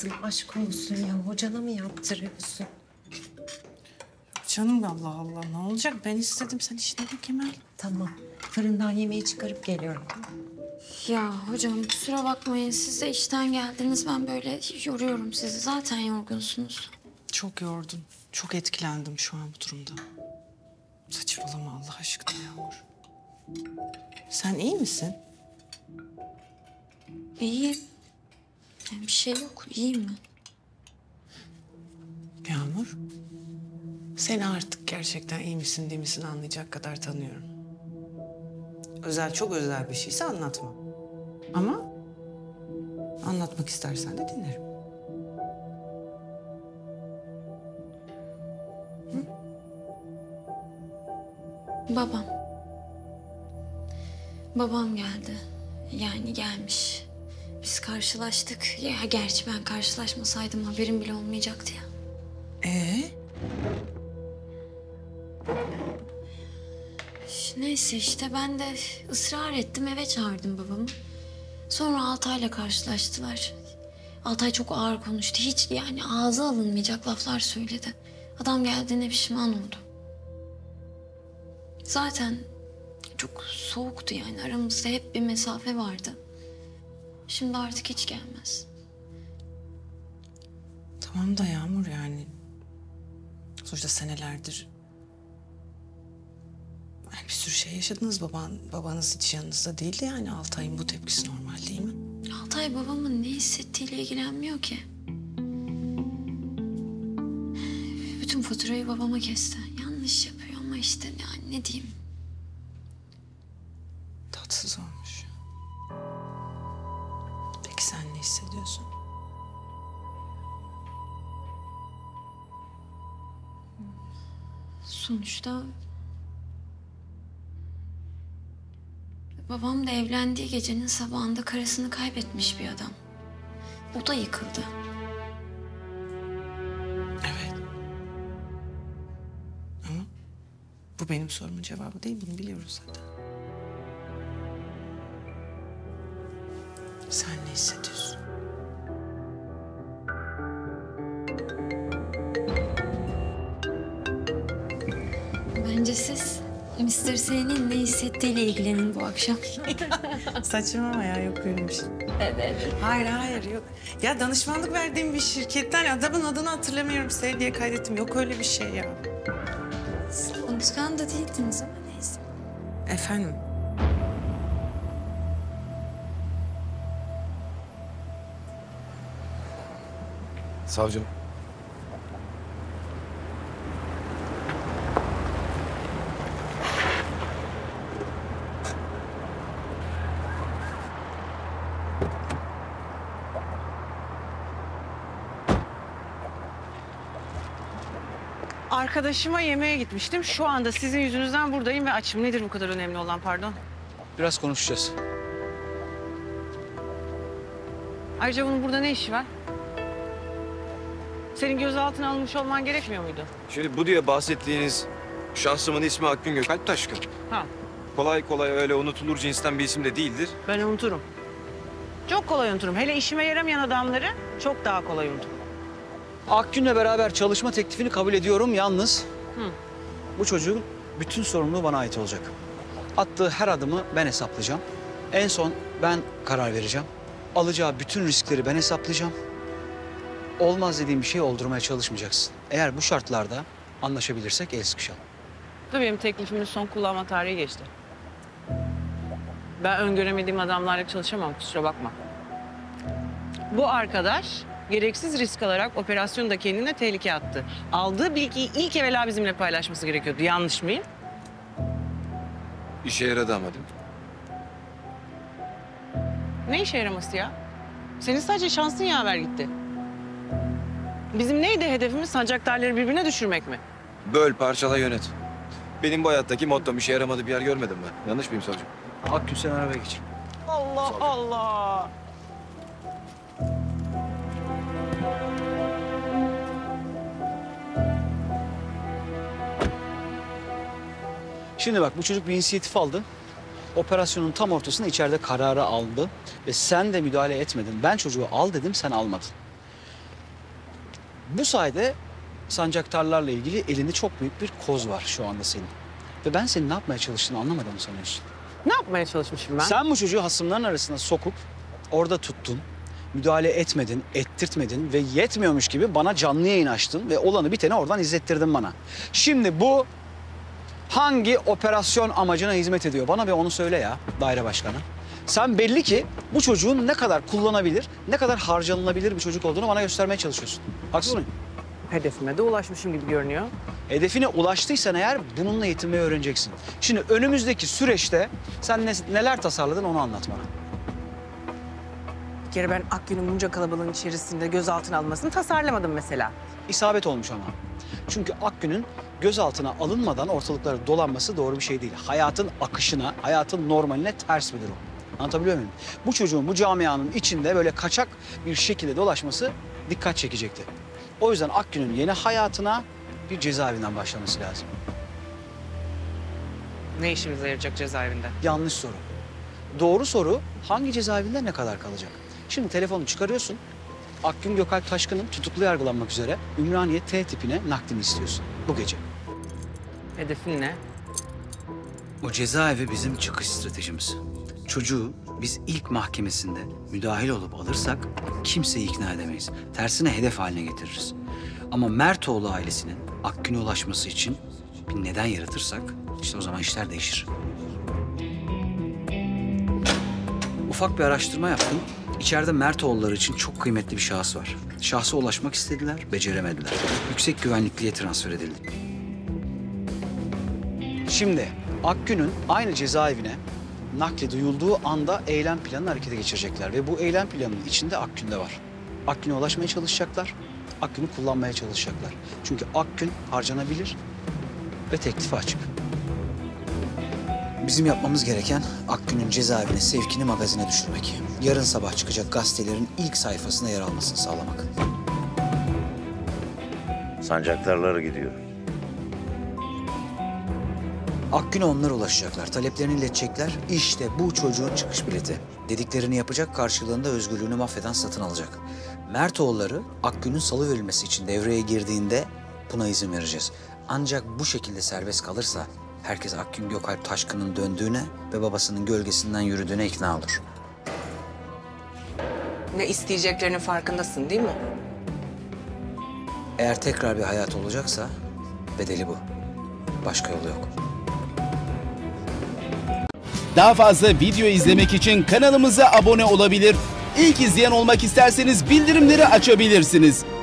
kızım aşk olsun ya. Hocana mı yaptırıyorsun? Canım Allah Allah ne olacak? Ben istedim sen işine bak Emel. Tamam. Fırından yemeği çıkarıp geliyorum. Ya hocam kusura bakmayın. Siz de işten geldiniz. Ben böyle yoruyorum sizi. Zaten yorgunsunuz. Çok yordun. Çok etkilendim şu an bu durumda. Saçmalama Allah aşkına Yağmur. Sen iyi misin? İyiyim. Yani bir şey yok. İyiyim ben. Yağmur. Seni artık gerçekten iyi misin değil misin anlayacak kadar tanıyorum. Çok özel bir şeyse anlatmam. Ama anlatmak istersen de dinlerim. Babam. Babam geldi. Yani gelmiş. Biz karşılaştık. Ya gerçi ben karşılaşmasaydım haberim bile olmayacaktı ya. Neyse işte ben de ısrar ettim, eve çağırdım babamı. Sonra Altay'la karşılaştılar. Altay çok ağır konuştu. Hiç yani ağza alınmayacak laflar söyledi. Adam geldiğine pişman oldu. Zaten çok soğuktu yani. Aramızda hep bir mesafe vardı. Şimdi artık hiç gelmez. Tamam da Yağmur yani. Sonuçta senelerdir yani bir sürü şey yaşadınız. Babanız hiç yanınızda değildi yani. Altay'ın bu tepkisi normal değil mi? Altay babamın ne hissettiğiyle ilgilenmiyor ki. Bütün faturayı babama kesti. Yanlış yapıyor ama işte yani ne diyeyim. Tatsız olmuş. Peki sen ne hissediyorsun? Sonuçta babam da evlendiği gecenin sabahında karısını kaybetmiş bir adam. O da yıkıldı. Evet. Ama bu benim sorumun cevabı değil. Bunu biliyoruz zaten. Sen ne hissediyorsun? Bence siz Mr. S'nin ne hissettiğiyle ilgilenin bu akşam. Saçmalama ya yok öyle bir şey. Evet. Hayır yok. Ya danışmanlık verdiğim bir şirketten adamın adını hatırlamıyorum S diye kaydettim. Yok öyle bir şey ya. Unutkan da değildiniz ama neyse. Efendim? Savcım. Arkadaşıma yemeğe gitmiştim. Şu anda sizin yüzünüzden buradayım ve açım. Nedir bu kadar önemli olan pardon? Biraz konuşacağız. Ayrıca bunun burada ne işi var? Senin gözaltına alınmış olman gerekmiyor muydu? Şimdi bu diye bahsettiğiniz şahsımın ismi Akgün Gökalp Taşkın. Ha, Kolay kolay öyle unutulur cinsten bir isim de değildir. ben unuturum. Çok kolay unuturum. Hele işime yaramayan adamları çok daha kolay unuturum. Akgün'le beraber çalışma teklifini kabul ediyorum. Yalnız bu çocuğun bütün sorumluluğu bana ait olacak. Attığı her adımı ben hesaplayacağım. En son ben karar vereceğim. Alacağı bütün riskleri ben hesaplayacağım. Olmaz dediğim bir şey oldurmaya çalışmayacaksın. Eğer bu şartlarda anlaşabilirsek el sıkışalım. Tabii benim teklifimin son kullanma tarihi geçti. Ben öngöremediğim adamlarla çalışamam, kusura bakma. Bu arkadaş gereksiz risk alarak operasyonu da kendine tehlikeye attı. Aldığı bilgiyi ilk evvela bizimle paylaşması gerekiyordu. Yanlış mıyım? İşe yaradı ama değil mi? Ne işe yaraması ya? Senin sadece şansın yaver gitti. Bizim neydi hedefimiz? Sancaktarları birbirine düşürmek mi? Böl, parçala, yönet. Benim bu hayattaki mottom işe yaramadı bir yer görmedim ben. Yanlış mıyım savcım? Akgün sen arabaya geç. Allah Allah! Şimdi bak bu çocuk bir inisiyatif aldı. Operasyonun tam ortasında içeride kararı aldı. Ve sen de müdahale etmedin. Ben çocuğu al dedim, sen almadın. Bu sayede sancaktarlarla ilgili elinde çok büyük bir koz var şu anda senin. Ve ben senin ne yapmaya çalıştığını anlamadım sanıyorsun. Ne yapmaya çalışmışım ben? Sen bu çocuğu hasımların arasına sokup orada tuttun. Müdahale etmedin, ettirtmedin ve yetmiyormuş gibi bana canlı yayın açtın ve olanı biteni oradan izlettirdin bana. Şimdi bu hangi operasyon amacına hizmet ediyor? Bana bir onu söyle ya daire başkanı. Sen belli ki bu çocuğun ne kadar kullanabilir, ne kadar harcanılabilir bir çocuk olduğunu bana göstermeye çalışıyorsun. Haksız mıyım? Hedefime de ulaşmışım gibi görünüyor. Hedefine ulaştıysan eğer bununla yetinmeyi öğreneceksin. Şimdi önümüzdeki süreçte sen neler tasarladın onu anlat bana. Bir kere ben Akgün'ün bunca kalabalığın içerisinde gözaltına alınmasını tasarlamadım mesela. İsabet olmuş ama. Çünkü Akgün'ün gözaltına alınmadan ortalıklarda dolanması doğru bir şey değil. Hayatın akışına, hayatın normaline ters bir durum. Anlatabiliyor muyum? Bu çocuğun bu camianın içinde böyle kaçak bir şekilde dolaşması dikkat çekecekti. O yüzden Akgün'ün yeni hayatına bir cezaevinden başlaması lazım. Ne işimize yarayacak cezaevinde? Yanlış soru. Doğru soru hangi cezaevinde ne kadar kalacak? Şimdi telefonu çıkarıyorsun. Akgün Gökalp Taşkın'ın tutuklu yargılanmak üzere Ümraniye T tipine naklini istiyorsun bu gece. Hedefin ne? O cezaevi bizim çıkış stratejimiz. Çocuğu biz ilk mahkemesinde müdahil olup alırsak kimseyi ikna edemeyiz. Tersine hedef haline getiririz. Ama Mertoğlu ailesinin Akgün'e ulaşması için bir neden yaratırsak işte o zaman işler değişir. Ufak bir araştırma yaptım. İçeride Mertoğulları için çok kıymetli bir şahıs var. Şahsa ulaşmak istediler, beceremediler. Yüksek güvenlikliye transfer edildi. Şimdi Akgün'ün aynı cezaevine nakli duyulduğu anda eylem planını harekete geçirecekler. Ve bu eylem planının içinde Akgün de var. Akgün'e ulaşmaya çalışacaklar, Akgün'ü kullanmaya çalışacaklar. Çünkü Akgün harcanabilir ve teklifi açık. Bizim yapmamız gereken Akgün'ün cezaevine sevkini magazine düşürmek. Yarın sabah çıkacak gazetelerin ilk sayfasına yer almasını sağlamak. Sancaktarlara gidiyor. Akgün'e onlar ulaşacaklar, taleplerini iletecekler. İşte bu çocuğun çıkış bileti. Dediklerini yapacak, karşılığında özgürlüğünü mahveden satın alacak. Mertoğulları Akgün'ün salıverilmesi için devreye girdiğinde buna izin vereceğiz. Ancak bu şekilde serbest kalırsa herkes Akgün Gökalp Taşkın'ın döndüğüne ve babasının gölgesinden yürüdüğüne ikna olur. Ne isteyeceklerinin farkındasın değil mi? Eğer tekrar bir hayat olacaksa bedeli bu. Başka yolu yok. Daha fazla video izlemek için kanalımıza abone olabilir. İlk izleyen olmak isterseniz bildirimleri açabilirsiniz.